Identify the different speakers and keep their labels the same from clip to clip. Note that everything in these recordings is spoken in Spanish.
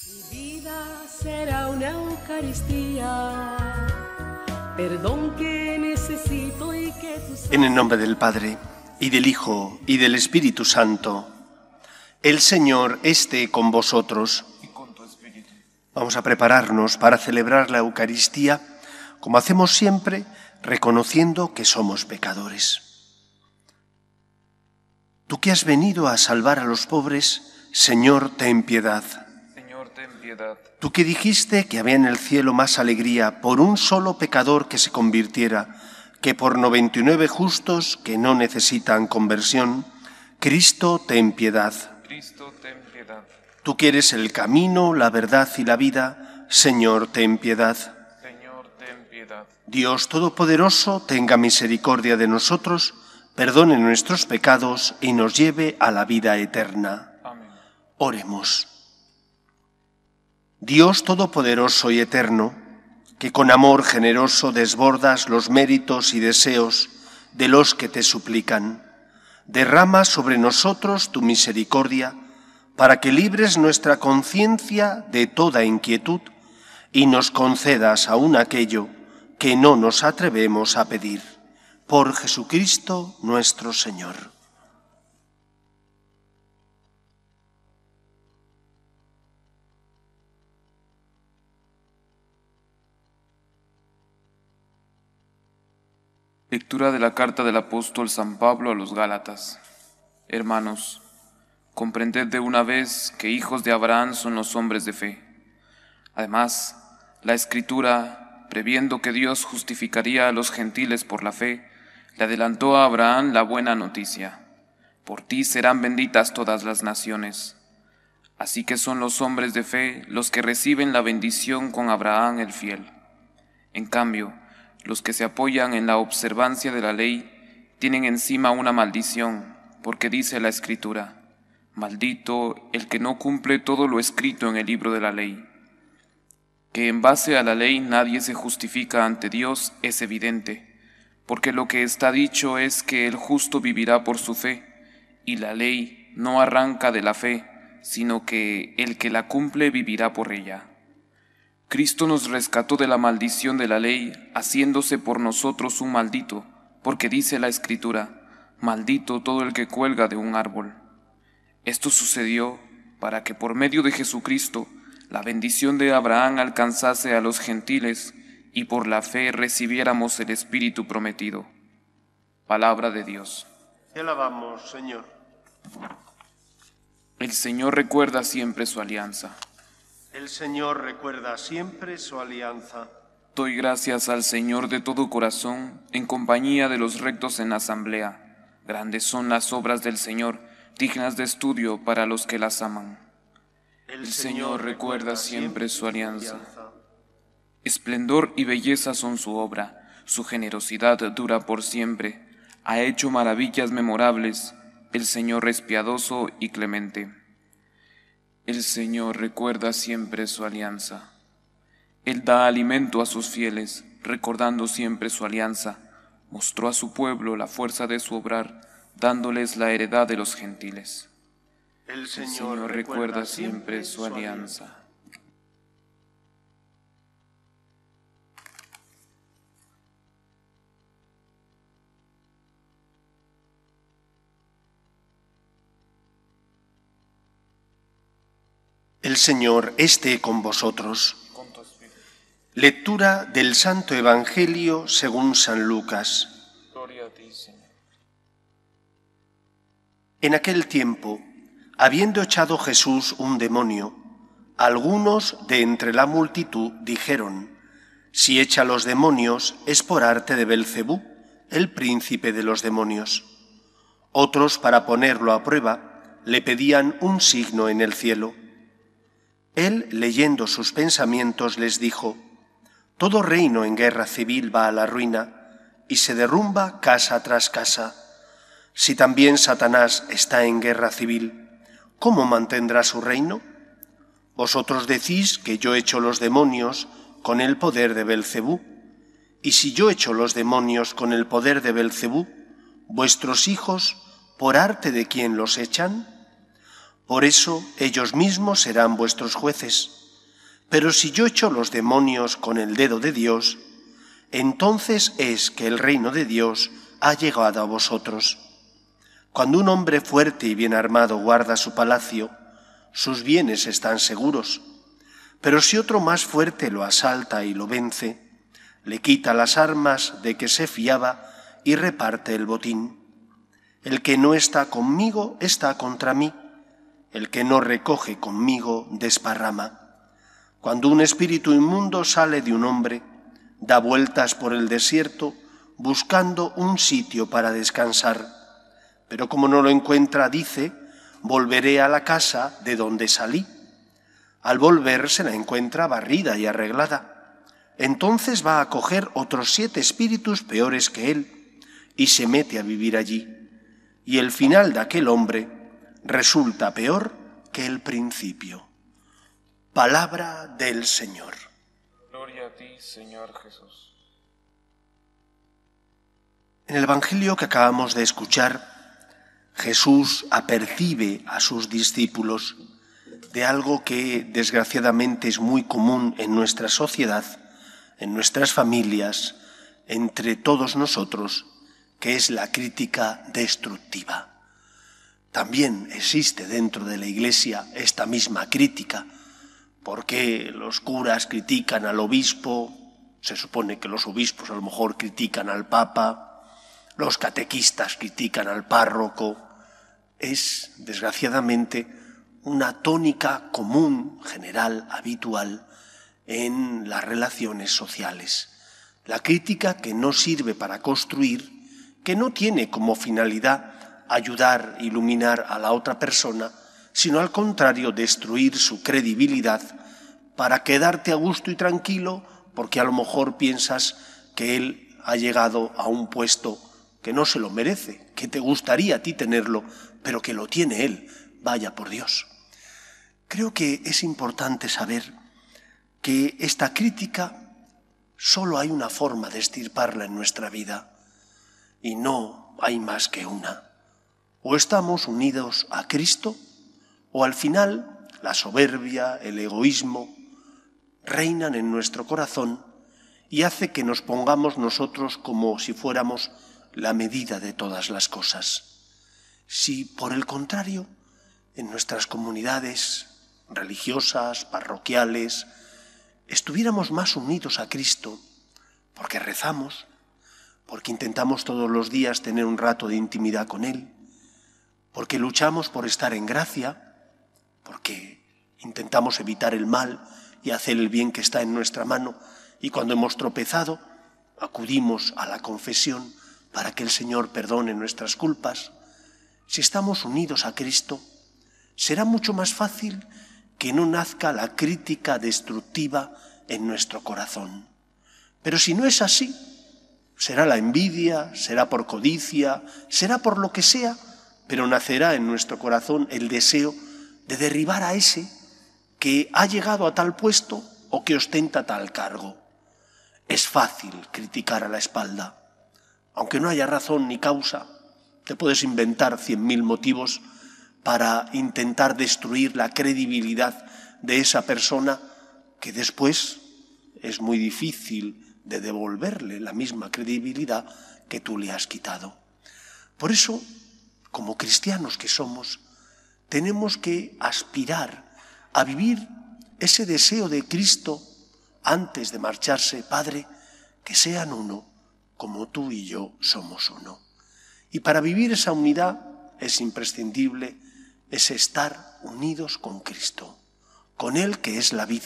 Speaker 1: Mi vida será una Eucaristía, perdón que necesito y que tú sabes.
Speaker 2: En el nombre del Padre, y del Hijo, y del Espíritu Santo, el Señor esté con vosotros.
Speaker 3: Y con tu espíritu.
Speaker 2: Vamos a prepararnos para celebrar la Eucaristía, como hacemos siempre, reconociendo que somos pecadores. Tú que has venido a salvar a los pobres, Señor, ten piedad.
Speaker 3: Señor, ten piedad.
Speaker 2: Tú que dijiste que había en el cielo más alegría por un solo pecador que se convirtiera, que por 99 justos que no necesitan conversión, Cristo, ten piedad.
Speaker 3: Cristo, ten piedad.
Speaker 2: Tú que eres el camino, la verdad y la vida, Señor, ten piedad.
Speaker 3: Señor, ten piedad.
Speaker 2: Dios Todopoderoso, tenga misericordia de nosotros, perdone nuestros pecados y nos lleve a la vida eterna.
Speaker 3: Amén.
Speaker 2: Oremos. Dios Todopoderoso y Eterno, que con amor generoso desbordas los méritos y deseos de los que te suplican, derrama sobre nosotros tu misericordia para que libres nuestra conciencia de toda inquietud y nos concedas aún aquello que no nos atrevemos a pedir. Por Jesucristo nuestro Señor.
Speaker 3: Lectura de la carta del apóstol San Pablo a los Gálatas. Hermanos, comprended de una vez que hijos de Abraham son los hombres de fe. Además, la Escritura, previendo que Dios justificaría a los gentiles por la fe, le adelantó a Abraham la buena noticia. Por ti serán benditas todas las naciones. Así que son los hombres de fe los que reciben la bendición con Abraham el fiel. En cambio, los que se apoyan en la observancia de la ley tienen encima una maldición, porque dice la Escritura: maldito el que no cumple todo lo escrito en el libro de la ley. Que en base a la ley nadie se justifica ante Dios es evidente, porque lo que está dicho es que el justo vivirá por su fe, y la ley no arranca de la fe, sino que el que la cumple vivirá por ella. Cristo nos rescató de la maldición de la ley, haciéndose por nosotros un maldito, porque dice la Escritura: maldito todo el que cuelga de un árbol. Esto sucedió para que por medio de Jesucristo la bendición de Abraham alcanzase a los gentiles y por la fe recibiéramos el Espíritu prometido. Palabra de Dios.
Speaker 2: Te alabamos, Señor.
Speaker 3: El Señor recuerda siempre su alianza.
Speaker 2: El Señor recuerda siempre su alianza.
Speaker 3: Doy gracias al Señor de todo corazón, en compañía de los rectos en asamblea. Grandes son las obras del Señor, dignas de estudio para los que las aman. El Señor recuerda siempre su alianza. Esplendor y belleza son su obra, su generosidad dura por siempre. Ha hecho maravillas memorables, el Señor es piadoso y clemente. El Señor recuerda siempre su alianza. Él da alimento a sus fieles, recordando siempre su alianza. Mostró a su pueblo la fuerza de su obrar, dándoles la heredad de los gentiles.
Speaker 2: El
Speaker 3: Señor recuerda siempre su alianza.
Speaker 2: El Señor esté con vosotros. Lectura del Santo Evangelio según San Lucas.
Speaker 3: Gloria a ti, Señor.
Speaker 2: En aquel tiempo, habiendo echado Jesús un demonio, algunos de entre la multitud dijeron: si echa los demonios es por arte de Belcebú, el príncipe de los demonios. Otros, para ponerlo a prueba, le pedían un signo en el cielo. Él, leyendo sus pensamientos, les dijo: todo reino en guerra civil va a la ruina y se derrumba casa tras casa. Si también Satanás está en guerra civil, ¿cómo mantendrá su reino? Vosotros decís que yo echo los demonios con el poder de Belcebú. Y si yo echo los demonios con el poder de Belcebú, ¿vuestros hijos por arte de quién los echan? Por eso ellos mismos serán vuestros jueces. Pero si yo echo los demonios con el dedo de Dios, entonces es que el reino de Dios ha llegado a vosotros. Cuando un hombre fuerte y bien armado guarda su palacio, sus bienes están seguros. Pero si otro más fuerte lo asalta y lo vence, le quita las armas de que se fiaba y reparte el botín. El que no está conmigo está contra mí. El que no recoge conmigo desparrama. Cuando un espíritu inmundo sale de un hombre, da vueltas por el desierto buscando un sitio para descansar. Pero como no lo encuentra, dice: volveré a la casa de donde salí. Al volver se la encuentra barrida y arreglada. Entonces va a coger otros 7 espíritus peores que él y se mete a vivir allí. Y el final de aquel hombre resulta peor que el principio. Palabra del Señor.
Speaker 3: Gloria a ti, Señor Jesús.
Speaker 2: En el Evangelio que acabamos de escuchar, Jesús apercibe a sus discípulos de algo que desgraciadamente es muy común en nuestra sociedad, en nuestras familias, entre todos nosotros, que es la crítica destructiva. También existe dentro de la Iglesia esta misma crítica, porque los curas critican al obispo, se supone que los obispos a lo mejor critican al Papa, los catequistas critican al párroco. Es, desgraciadamente, una tónica común, general, habitual en las relaciones sociales. La crítica que no sirve para construir, que no tiene como finalidad ayudar, iluminar a la otra persona, sino al contrario, destruir su credibilidad para quedarte a gusto y tranquilo, porque a lo mejor piensas que él ha llegado a un puesto que no se lo merece, que te gustaría a ti tenerlo, pero que lo tiene él. Vaya por Dios. Creo que es importante saber que esta crítica solo hay una forma de extirparla en nuestra vida, y no hay más que una. O estamos unidos a Cristo, o al final la soberbia, el egoísmo, reinan en nuestro corazón y hace que nos pongamos nosotros como si fuéramos la medida de todas las cosas. Si, por el contrario, en nuestras comunidades religiosas, parroquiales, estuviéramos más unidos a Cristo, porque rezamos, porque intentamos todos los días tener un rato de intimidad con Él, porque luchamos por estar en gracia, porque intentamos evitar el mal y hacer el bien que está en nuestra mano, y cuando hemos tropezado, acudimos a la confesión para que el Señor perdone nuestras culpas. Si estamos unidos a Cristo, será mucho más fácil que no nazca la crítica destructiva en nuestro corazón. Pero si no es así, será la envidia, será por codicia, será por lo que sea, pero nacerá en nuestro corazón el deseo de derribar a ese que ha llegado a tal puesto o que ostenta tal cargo. Es fácil criticar a la espalda. Aunque no haya razón ni causa, te puedes inventar 100.000 motivos para intentar destruir la credibilidad de esa persona que después es muy difícil de devolverle la misma credibilidad que tú le has quitado. Por eso, como cristianos que somos, tenemos que aspirar a vivir ese deseo de Cristo antes de marcharse: Padre, que sean uno, como tú y yo somos uno. Y para vivir esa unidad es imprescindible ese estar unidos con Cristo, con Él que es la vid,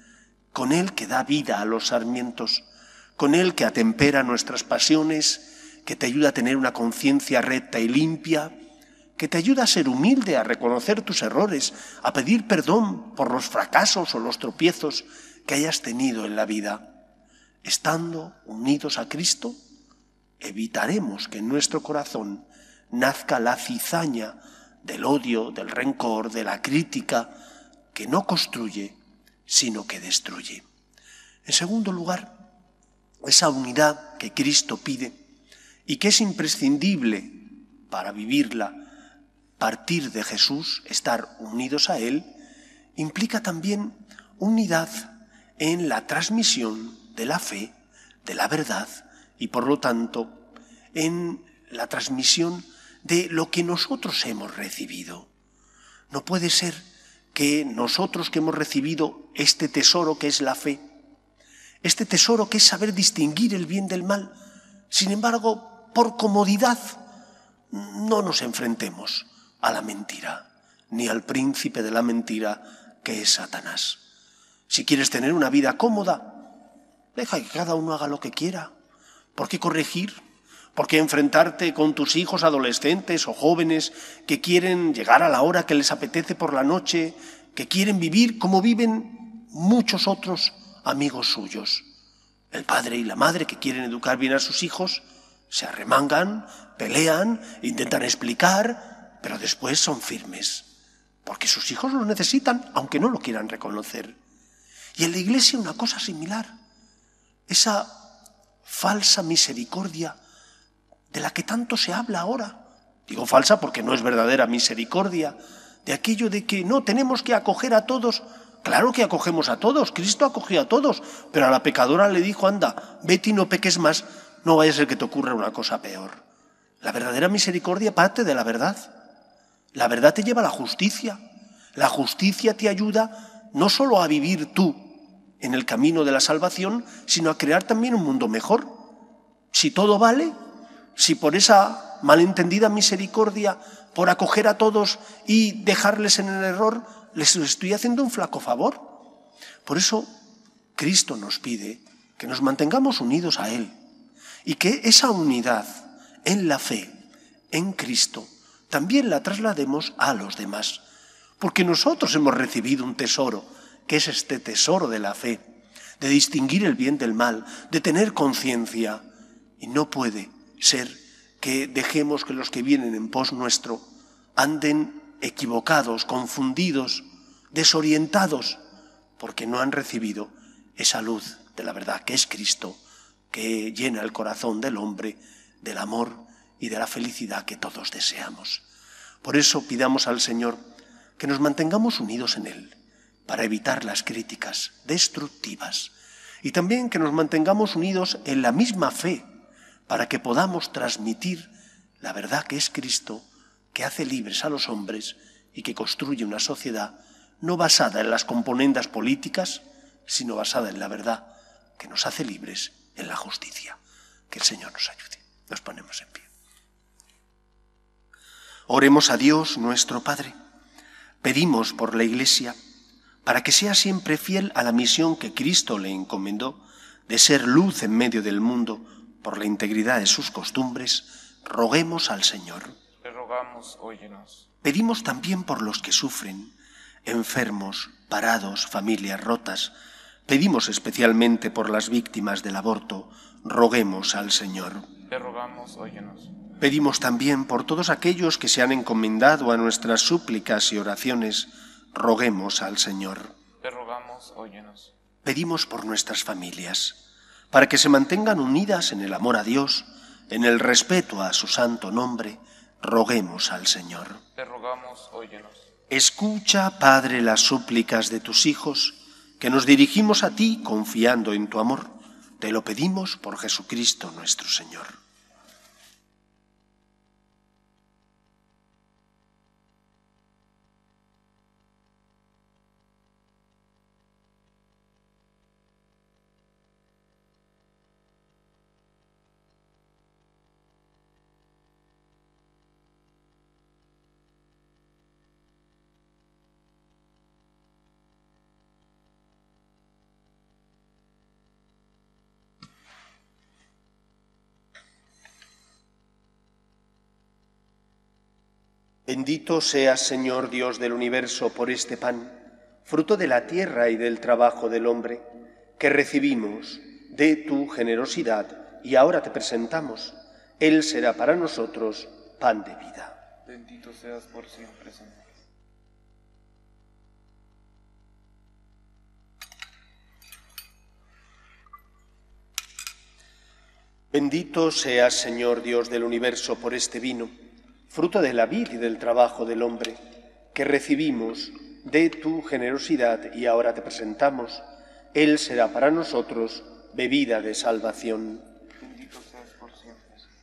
Speaker 2: con Él que da vida a los sarmientos, con Él que atempera nuestras pasiones, que te ayuda a tener una conciencia recta y limpia, que te ayuda a ser humilde, a reconocer tus errores, a pedir perdón por los fracasos o los tropiezos que hayas tenido en la vida. Estando unidos a Cristo, evitaremos que en nuestro corazón nazca la cizaña del odio, del rencor, de la crítica, que no construye, sino que destruye. En segundo lugar, esa unidad que Cristo pide y que es imprescindible para vivirla Partir de Jesús, estar unidos a Él, implica también unidad en la transmisión de la fe, de la verdad y por lo tanto en la transmisión de lo que nosotros hemos recibido. No puede ser que nosotros que hemos recibido este tesoro que es la fe, este tesoro que es saber distinguir el bien del mal, sin embargo, por comodidad, no nos enfrentemos a la mentira, ni al príncipe de la mentira que es Satanás. Si quieres tener una vida cómoda, deja que cada uno haga lo que quiera. ¿Por qué corregir? ¿Por qué enfrentarte con tus hijos adolescentes o jóvenes que quieren llegar a la hora que les apetece por la noche, que quieren vivir como viven muchos otros amigos suyos? El padre y la madre que quieren educar bien a sus hijos se arremangan, pelean, intentan explicar, pero después son firmes, porque sus hijos lo necesitan, aunque no lo quieran reconocer. Y en la Iglesia una cosa similar, esa falsa misericordia de la que tanto se habla ahora. Digo falsa porque no es verdadera misericordia, de aquello de que no, tenemos que acoger a todos. Claro que acogemos a todos, Cristo acogió a todos, pero a la pecadora le dijo, anda, vete y no peques más, no vaya a ser que te ocurra una cosa peor. La verdadera misericordia parte de la verdad. La verdad te lleva a la justicia te ayuda no solo a vivir tú en el camino de la salvación, sino a crear también un mundo mejor. Si todo vale, si por esa malentendida misericordia, por acoger a todos y dejarles en el error, les estoy haciendo un flaco favor. Por eso Cristo nos pide que nos mantengamos unidos a Él y que esa unidad en la fe, en Cristo, también la traslademos a los demás. Porque nosotros hemos recibido un tesoro, que es este tesoro de la fe, de distinguir el bien del mal, de tener conciencia. Y no puede ser que dejemos que los que vienen en pos nuestro anden equivocados, confundidos, desorientados, porque no han recibido esa luz de la verdad, que es Cristo, que llena el corazón del hombre del amor y de la felicidad que todos deseamos. Por eso pidamos al Señor que nos mantengamos unidos en Él, para evitar las críticas destructivas, y también que nos mantengamos unidos en la misma fe, para que podamos transmitir la verdad que es Cristo, que hace libres a los hombres y que construye una sociedad no basada en las componendas políticas, sino basada en la verdad, que nos hace libres en la justicia. Que el Señor nos ayude. Nos ponemos en pie. Oremos a Dios nuestro Padre. Pedimos por la Iglesia para que sea siempre fiel a la misión que Cristo le encomendó de ser luz en medio del mundo por la integridad de sus costumbres. Roguemos al Señor.
Speaker 3: Te rogamos, óyenos.
Speaker 2: Pedimos también por los que sufren, enfermos, parados, familias rotas. Pedimos especialmente por las víctimas del aborto. Roguemos al Señor.
Speaker 3: Te rogamos, óyenos.
Speaker 2: Pedimos también por todos aquellos que se han encomendado a nuestras súplicas y oraciones. Roguemos al Señor.
Speaker 3: Te rogamos, óyenos.
Speaker 2: Pedimos por nuestras familias, para que se mantengan unidas en el amor a Dios, en el respeto a su santo nombre. Roguemos al Señor.
Speaker 3: Te rogamos, óyenos.
Speaker 2: Escucha, Padre, las súplicas de tus hijos, que nos dirigimos a ti confiando en tu amor. Te lo pedimos por Jesucristo nuestro Señor. Bendito seas, Señor Dios del universo, por este pan, fruto de la tierra y del trabajo del hombre, que recibimos de tu generosidad y ahora te presentamos. Él será para nosotros pan de vida.
Speaker 3: Bendito seas por siempre, Señor.
Speaker 2: Bendito seas, Señor Dios del universo, por este vino, fruto de la vid y del trabajo del hombre, que recibimos de tu generosidad y ahora te presentamos, Él será para nosotros bebida de salvación.
Speaker 3: Bendito seas por siempre.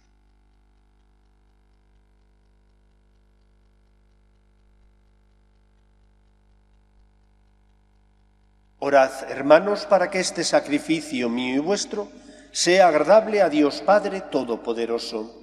Speaker 2: Orad, hermanos, para que este sacrificio mío y vuestro sea agradable a Dios Padre Todopoderoso.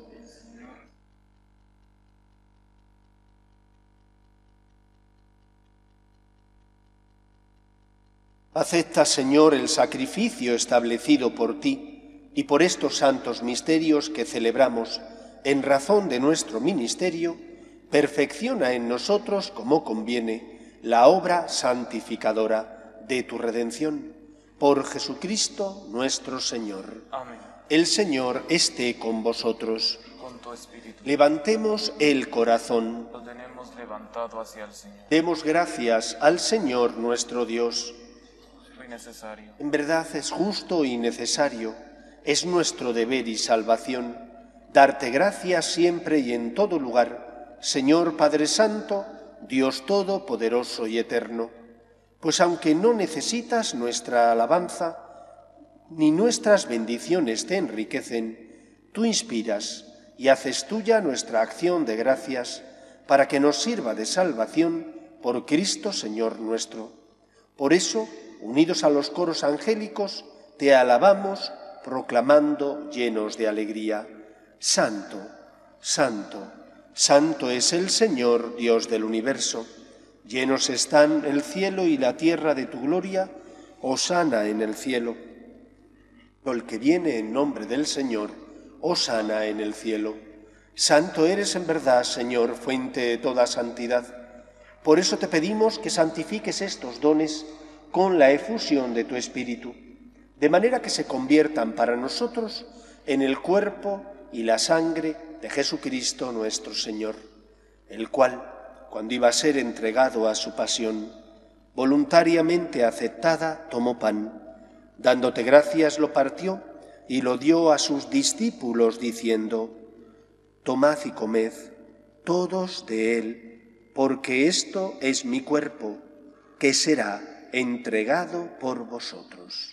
Speaker 2: Acepta, Señor, el sacrificio establecido por ti y por estos santos misterios que celebramos en razón de nuestro ministerio, perfecciona en nosotros, como conviene, la obra santificadora de tu redención. Por Jesucristo nuestro Señor.
Speaker 3: Amén.
Speaker 2: El Señor esté con vosotros.
Speaker 3: Con tu espíritu.
Speaker 2: Levantemos el corazón.
Speaker 3: Lo tenemos levantado hacia el Señor.
Speaker 2: Demos gracias al Señor nuestro Dios.
Speaker 3: Necesario.
Speaker 2: En verdad es justo y necesario, es nuestro deber y salvación, darte gracias siempre y en todo lugar, Señor Padre Santo, Dios Todopoderoso y Eterno, pues aunque no necesitas nuestra alabanza, ni nuestras bendiciones te enriquecen, tú inspiras y haces tuya nuestra acción de gracias, para que nos sirva de salvación por Cristo Señor nuestro. Por eso, unidos a los coros angélicos, te alabamos, proclamando llenos de alegría. Santo, santo, santo es el Señor, Dios del universo. Llenos están el cielo y la tierra de tu gloria. Hosana en el cielo. El que viene en nombre del Señor, hosana en el cielo. Santo eres en verdad, Señor, fuente de toda santidad. Por eso te pedimos que santifiques estos dones con la efusión de tu Espíritu, de manera que se conviertan para nosotros en el cuerpo y la sangre de Jesucristo nuestro Señor, el cual, cuando iba a ser entregado a su pasión, voluntariamente aceptada, tomó pan, dándote gracias lo partió y lo dio a sus discípulos, diciendo: Tomad y comed todos de él, porque esto es mi cuerpo, que será entregado por vosotros.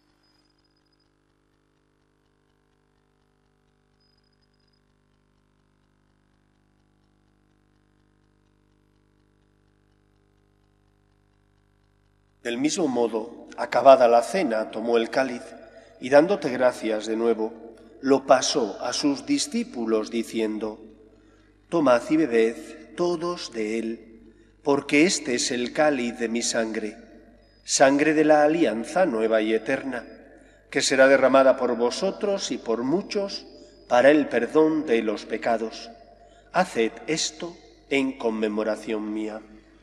Speaker 2: Del mismo modo, acabada la cena, tomó el cáliz y dándote gracias de nuevo, lo pasó a sus discípulos diciendo: Tomad y bebed todos de él, porque este es el cáliz de mi sangre, sangre de la alianza nueva y eterna, que será derramada por vosotros y por muchos para el perdón de los pecados. Haced esto en conmemoración mía.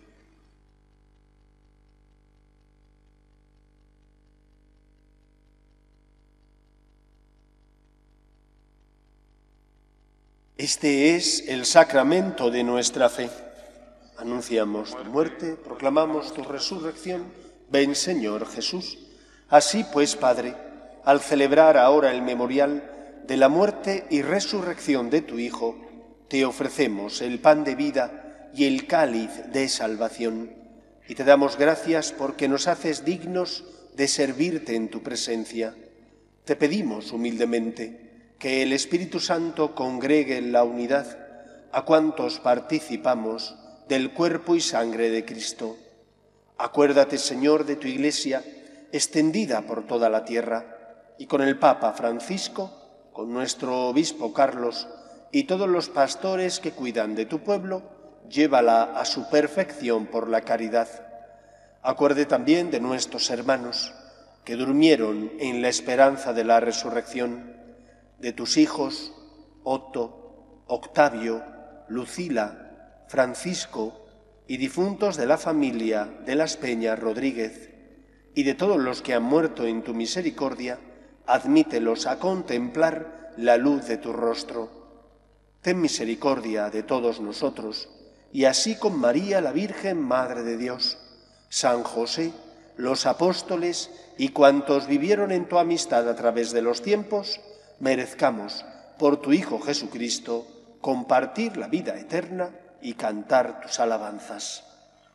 Speaker 2: Este es el sacramento de nuestra fe. Anunciamos tu muerte, proclamamos tu resurrección. Ven, Señor Jesús. Así pues, Padre, al celebrar ahora el memorial de la muerte y resurrección de tu Hijo, te ofrecemos el pan de vida y el cáliz de salvación, y te damos gracias porque nos haces dignos de servirte en tu presencia. Te pedimos humildemente que el Espíritu Santo congregue en la unidad a cuantos participamos del cuerpo y sangre de Cristo. Acuérdate, Señor, de tu Iglesia, extendida por toda la tierra, y con el Papa Francisco, con nuestro obispo Carlos y todos los pastores que cuidan de tu pueblo, llévala a su perfección por la caridad. Acuerde también de nuestros hermanos que durmieron en la esperanza de la resurrección, de tus hijos Otto, Octavio, Lucila, Francisco y difuntos de la familia de las Peñas Rodríguez, y de todos los que han muerto en tu misericordia, admítelos a contemplar la luz de tu rostro. Ten misericordia de todos nosotros, y así con María, la Virgen Madre de Dios, San José, los apóstoles y cuantos vivieron en tu amistad a través de los tiempos, merezcamos, por tu Hijo Jesucristo, compartir la vida eterna y cantar tus alabanzas.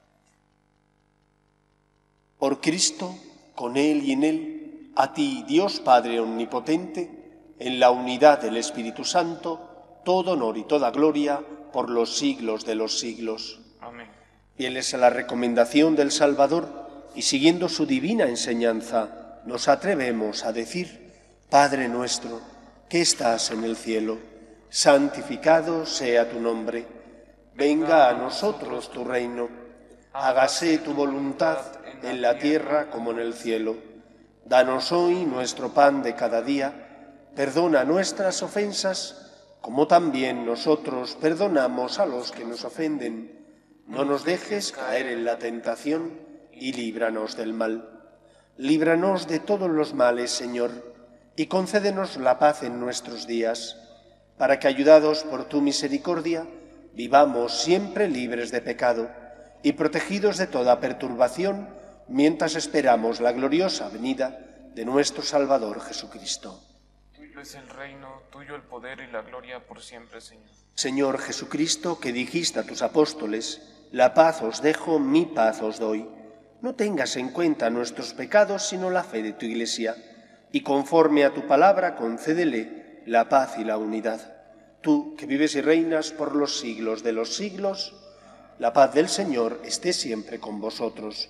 Speaker 2: Por Cristo, con Él y en Él, a ti, Dios Padre Omnipotente, en la unidad del Espíritu Santo, todo honor y toda gloria por los siglos de los siglos.
Speaker 3: Amén.
Speaker 2: Fieles a la recomendación del Salvador y siguiendo su divina enseñanza, nos atrevemos a decir: Padre nuestro, que estás en el cielo, santificado sea tu nombre. Venga a nosotros tu reino. Hágase tu voluntad en la tierra como en el cielo. Danos hoy nuestro pan de cada día. Perdona nuestras ofensas, como también nosotros perdonamos a los que nos ofenden. No nos dejes caer en la tentación y líbranos del mal. Líbranos de todos los males, Señor, y concédenos la paz en nuestros días, para que, ayudados por tu misericordia, vivamos siempre libres de pecado y protegidos de toda perturbación, mientras esperamos la gloriosa venida de nuestro Salvador Jesucristo.
Speaker 3: Tuyo es el reino, tuyo el poder y la gloria por siempre, Señor.
Speaker 2: Señor Jesucristo, que dijiste a tus apóstoles: la paz os dejo, mi paz os doy. No tengas en cuenta nuestros pecados, sino la fe de tu Iglesia, y conforme a tu palabra concédele la paz y la unidad. Tú, que vives y reinas por los siglos de los siglos, la paz del Señor esté siempre con vosotros.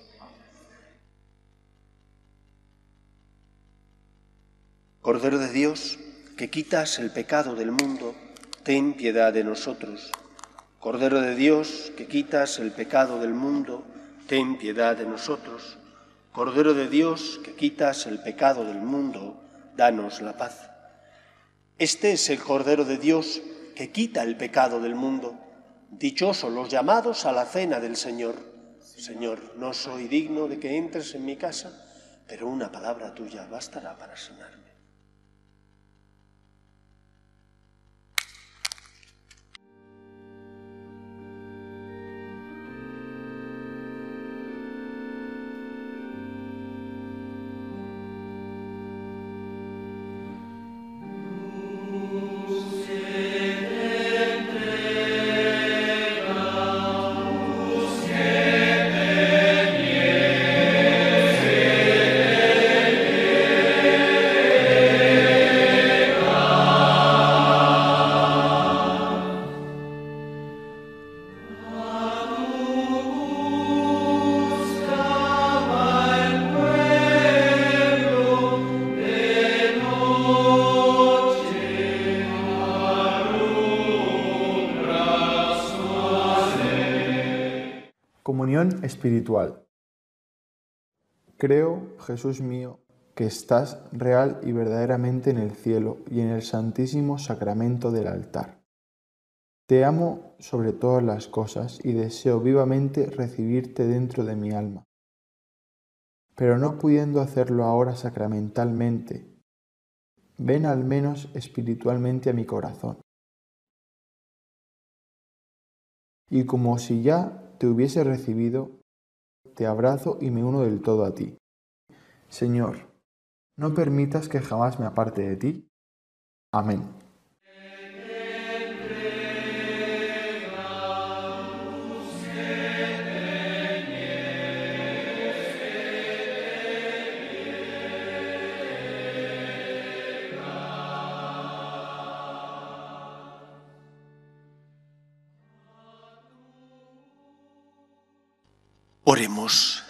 Speaker 2: Cordero de Dios, que quitas el pecado del mundo, ten piedad de nosotros. Cordero de Dios, que quitas el pecado del mundo, ten piedad de nosotros. Cordero de Dios, que quitas el pecado del mundo, danos la paz. Este es el Cordero de Dios, que quita el pecado del mundo. Dichosos los llamados a la cena del Señor. Señor, no soy digno de que entres en mi casa, pero una palabra tuya bastará para sanarme.
Speaker 4: Comunión espiritual. Creo, Jesús mío, que estás real y verdaderamente en el cielo y en el santísimo sacramento del altar. Te amo sobre todas las cosas y deseo vivamente recibirte dentro de mi alma. Pero no pudiendo hacerlo ahora sacramentalmente, ven al menos espiritualmente a mi corazón. Y como si ya te hubiese recibido, te abrazo y me uno del todo a ti. Señor, no permitas que jamás me aparte de ti. Amén.
Speaker 2: Oremos.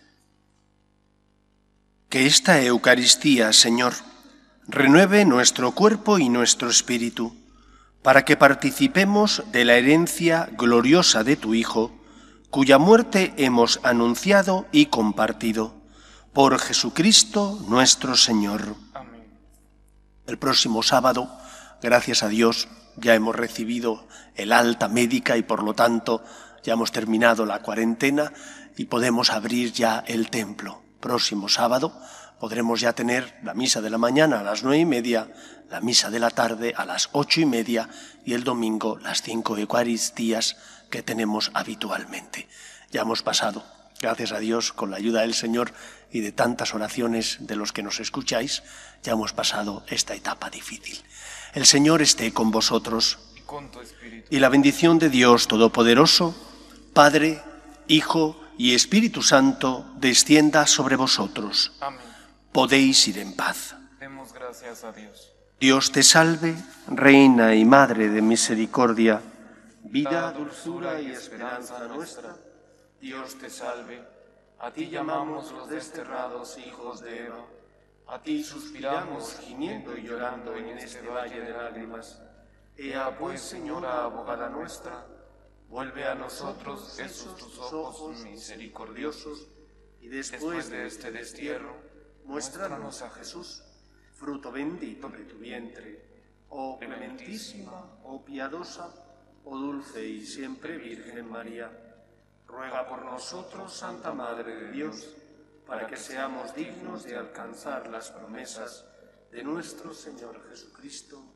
Speaker 2: Que esta Eucaristía, Señor, renueve nuestro cuerpo y nuestro espíritu, para que participemos de la herencia gloriosa de tu Hijo, cuya muerte hemos anunciado y compartido. Por Jesucristo nuestro Señor.
Speaker 3: Amén.
Speaker 2: El próximo sábado, gracias a Dios, ya hemos recibido el alta médica y por lo tanto ya hemos terminado la cuarentena y podemos abrir ya el templo. Próximo sábado podremos ya tener la misa de la mañana a las 9:30, la misa de la tarde a las 8:30 y el domingo las 5 Eucaristías que tenemos habitualmente. Ya hemos pasado, gracias a Dios, con la ayuda del Señor y de tantas oraciones de los que nos escucháis, ya hemos pasado esta etapa difícil. El Señor esté con vosotros.
Speaker 3: con tu espíritu.
Speaker 2: Y la bendición de Dios Todopoderoso, Padre, Hijo y Espíritu Santo, descienda sobre vosotros.
Speaker 3: Amén.
Speaker 2: Podéis ir en paz.
Speaker 3: Demos gracias a Dios.
Speaker 2: Dios te salve, Reina y Madre de misericordia, vida, dulzura y esperanza nuestra.
Speaker 3: Dios te salve. A ti llamamos los desterrados hijos de Eva. A ti suspiramos, gimiendo y llorando en este valle de lágrimas. Ea pues, Señora, abogada nuestra, vuelve a nosotros esos tus ojos misericordiosos, y después de este destierro, muéstranos a Jesús,
Speaker 2: fruto bendito de tu vientre, oh clementísima, oh piadosa, oh dulce y siempre Virgen María. Ruega por nosotros, Santa Madre de Dios, para que seamos dignos de alcanzar las promesas de nuestro Señor Jesucristo.